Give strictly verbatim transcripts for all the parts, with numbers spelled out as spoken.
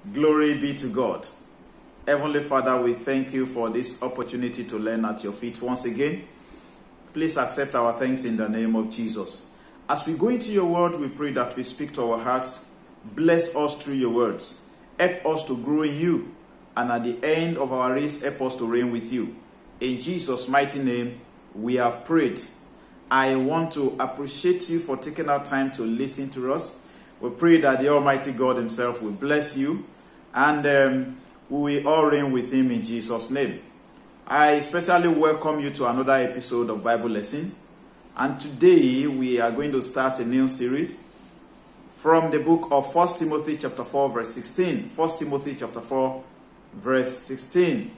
Glory be to God. Heavenly Father, we thank you for this opportunity to learn at your feet once again. Please accept our thanks in the name of Jesus. As we go into your word, we pray that we speak to our hearts. Bless us through your words. Help us to grow in you. And at the end of our race, help us to reign with you. In Jesus' mighty name, we have prayed. I want to appreciate you for taking our time to listen to us. We pray that the Almighty God himself will bless you. And um, we will all reign with him in Jesus' name. I especially welcome you to another episode of Bible Lesson. And today we are going to start a new series from the book of First Timothy chapter four verse sixteen. First Timothy chapter four verse sixteen.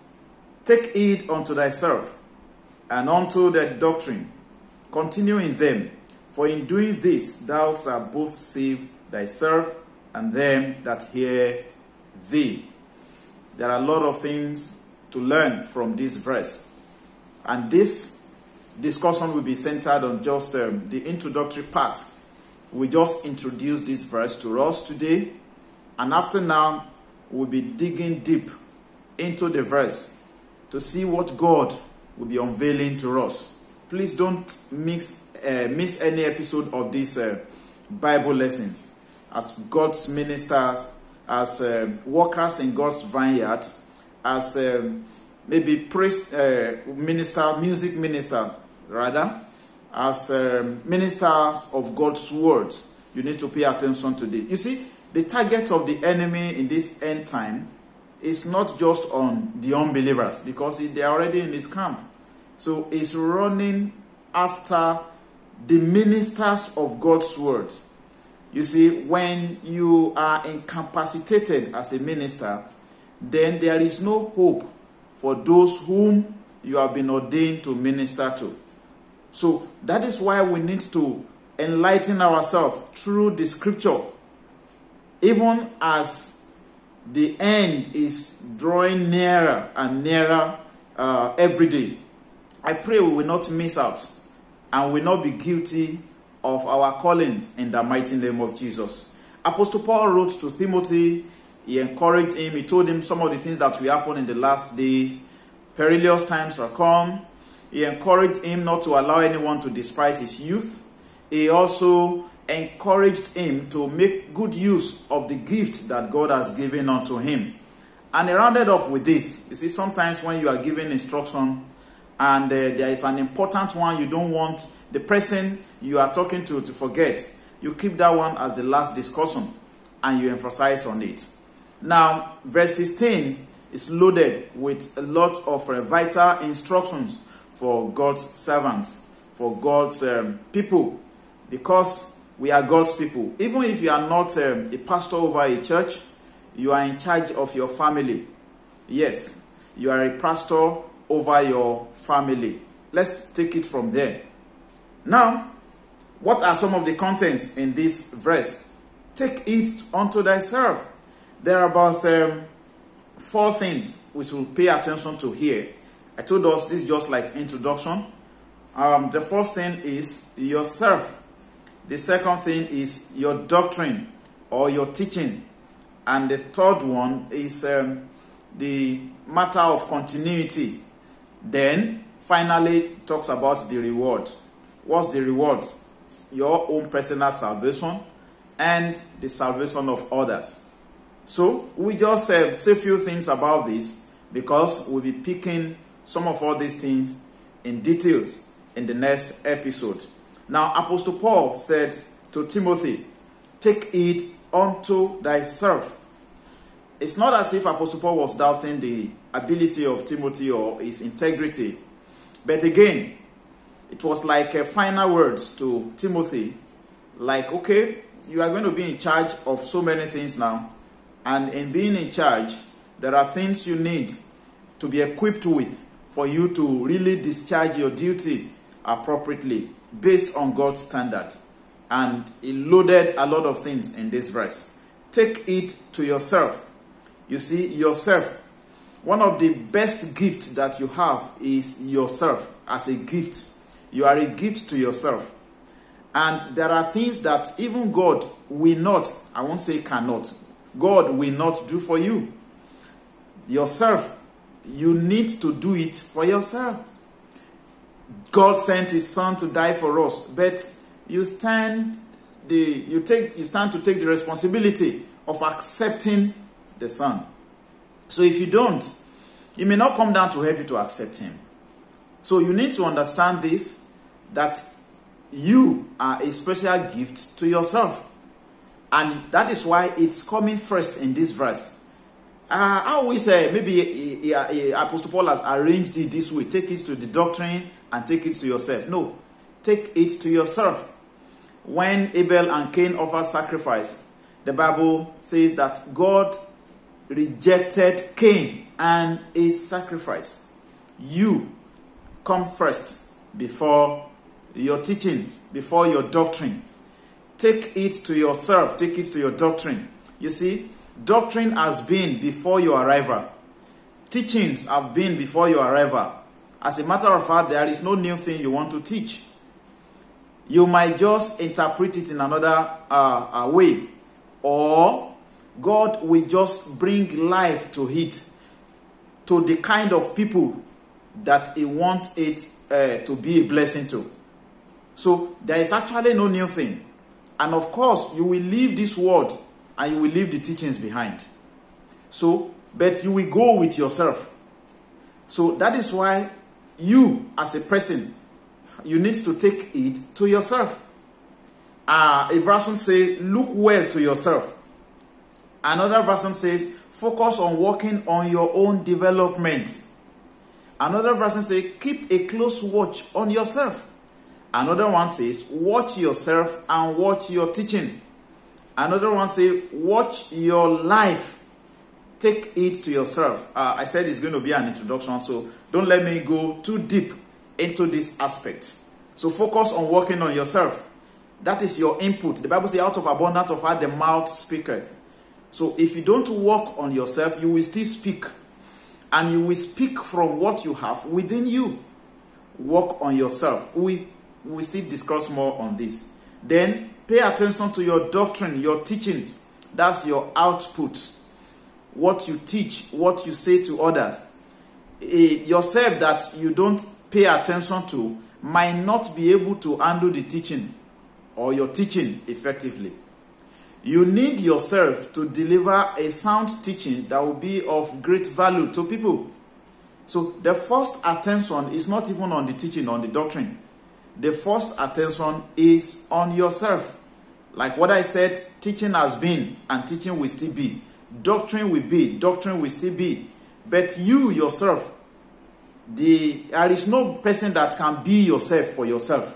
Take heed unto thyself and unto the doctrine. Continue in them, for in doing this thou shalt both save thyself and them that hear thee. There are a lot of things to learn from this verse. And this discussion will be centered on just um, the introductory part. We just introduced this verse to us today. And after now, we'll be digging deep into the verse to see what God will be unveiling to us. Please don't mix, uh, miss any episode of these uh, Bible lessons. As God's ministers, as uh, workers in God's vineyard, as um, maybe priest, uh, minister, music minister, rather, as um, ministers of God's word, you need to pay attention to this. You see, the target of the enemy in this end time is not just on the unbelievers, because they are already in his camp. So he's running after the ministers of God's word. You see, when you are incapacitated as a minister, then there is no hope for those whom you have been ordained to minister to. So that is why we need to enlighten ourselves through the scripture. Even as the end is drawing nearer and nearer uh, every day, I pray we will not miss out and will not be guilty of our callings in the mighty name of Jesus. Apostle Paul wrote to Timothy. He encouraged him. He told him some of the things that will happen in the last days. Perilous times will come. He encouraged him not to allow anyone to despise his youth. He also encouraged him to make good use of the gift that God has given unto him. And he rounded up with this. You see, sometimes when you are given instruction and uh, there is an important one you don't want the person you are talking to to forget, you keep that one as the last discussion and you emphasize on it. Now, verse sixteen is loaded with a lot of uh, vital instructions for God's servants, for God's um, people, because we are God's people. Even if you are not um, a pastor over a church, you are in charge of your family. Yes, you are a pastor over your family. Let's take it from there. Now, what are some of the contents in this verse? Take it unto thyself. There are about um, four things we should pay attention to here. I told us this is just like introduction. Um, the first thing is yourself. The second thing is your doctrine or your teaching. And the third one is um, the matter of continuity. Then, finally, talks about the reward. What's the reward? Your own personal salvation and the salvation of others. So, we just uh, say a few things about this because we'll be picking some of all these things in details in the next episode. Now, Apostle Paul said to Timothy, take heed unto thyself. It's not as if Apostle Paul was doubting the ability of Timothy or his integrity. But again, it was like a final words to Timothy. Like, okay, you are going to be in charge of so many things now. And in being in charge, there are things you need to be equipped with for you to really discharge your duty appropriately based on God's standard. And he loaded a lot of things in this verse. Take it to yourself. You see, yourself. One of the best gifts that you have is yourself as a gift. You are a gift to yourself. And there are things that even God will not, I won't say cannot, God will not do for you. Yourself, you need to do it for yourself. God sent his son to die for us, but you stand the you take you stand to take the responsibility of accepting the son. So if you don't, he may not come down to help you to accept him. So you need to understand this, that you are a special gift to yourself. And that is why it's coming first in this verse. Uh, I always say, maybe uh, uh, Apostle Paul has arranged it this way. Take it to the doctrine and take it to yourself. No, take it to yourself. When Abel and Cain offered sacrifice, the Bible says that God rejected Cain and his sacrifice. You come first before your teachings, before your doctrine. Take it to yourself. Take it to your doctrine. You see, doctrine has been before your arrival. Teachings have been before your arrival. As a matter of fact, there is no new thing you want to teach. You might just interpret it in another uh, uh, way. Or God will just bring life to it, to the kind of people that he wants it uh, to be a blessing to. So there is actually no new thing. And of course, you will leave this world and you will leave the teachings behind. So, but you will go with yourself. So that is why you, as a person, you need to take it to yourself. Uh, a version says, look well to yourself. Another version says, focus on working on your own development. Another version says, keep a close watch on yourself. Another one says, watch yourself and watch your teaching. Another one says, watch your life. Take it to yourself. Uh, I said it's going to be an introduction, so don't let me go too deep into this aspect. So focus on working on yourself. That is your input. The Bible says, out of abundance of heart the mouth speaketh. So if you don't work on yourself, you will still speak. And you will speak from what you have within you. Work on yourself. We We will still discuss more on this. Then pay attention to your doctrine, your teachings. That's your output. What you teach, what you say to others. Eh, yourself that you don't pay attention to might not be able to handle the teaching or your teaching effectively. You need yourself to deliver a sound teaching that will be of great value to people. So the first attention is not even on the teaching, on the doctrine. The first attention is on yourself. Like what I said, teaching has been and teaching will still be. Doctrine will be, doctrine will still be. But you yourself, the, there is no person that can be yourself for yourself.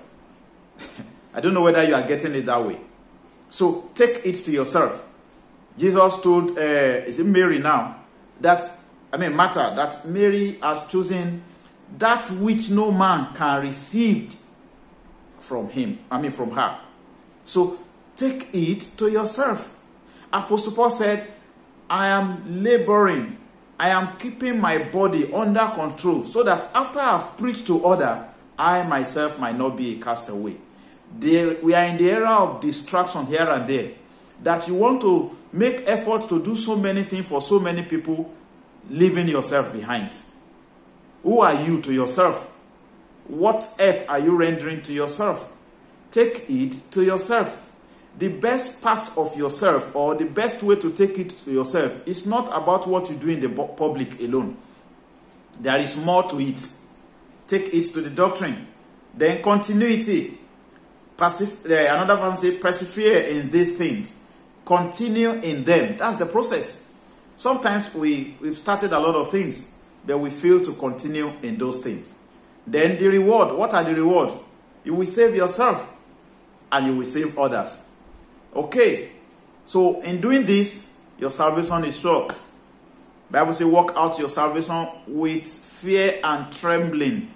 I don't know whether you are getting it that way. So take it to yourself. Jesus told, uh, is it Mary now? That, I mean Martha, that Mary has chosen that which no man can receive from him, I mean from her. So take it to yourself. Apostle Paul said, I am laboring, I am keeping my body under control, so that after I have preached to others, I myself might not be a castaway. There, we are in the era of distraction here and there, that you want to make effort to do so many things for so many people, leaving yourself behind. Who are you to yourself? What help are you rendering to yourself? Take it to yourself. The best part of yourself, or the best way to take it to yourself, is not about what you do in the public alone. There is more to it. Take it to the doctrine. Then continuity. Persif uh, another one says, persevere in these things. Continue in them. That's the process. Sometimes we, we've started a lot of things, but we fail to continue in those things. Then the reward. What are the rewards? You will save yourself and you will save others. Okay. So in doing this, your salvation is sure. The Bible says, work out your salvation with fear and trembling.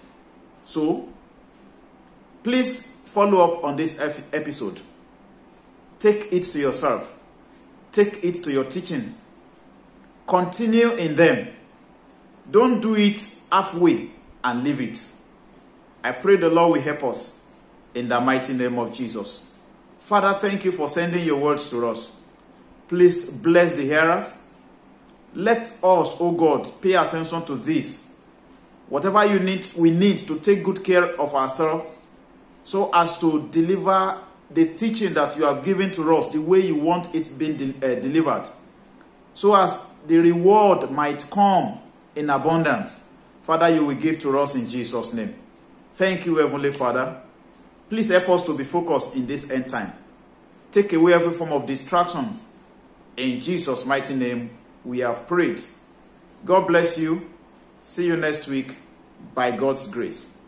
So please follow up on this episode. Take it to yourself. Take it to your teachings. Continue in them. Don't do it halfway and leave it. I pray the Lord will help us in the mighty name of Jesus. Father, thank you for sending your words to us. Please bless the hearers. Let us, oh God, pay attention to this. Whatever you need, we need to take good care of ourselves so as to deliver the teaching that you have given to us the way you want it being de uh, delivered, so as the reward might come in abundance. Father, you will give to us in Jesus' name. Thank you, Heavenly Father. Please help us to be focused in this end time. Take away every form of distraction. In Jesus' mighty name, we have prayed. God bless you. See you next week by God's grace.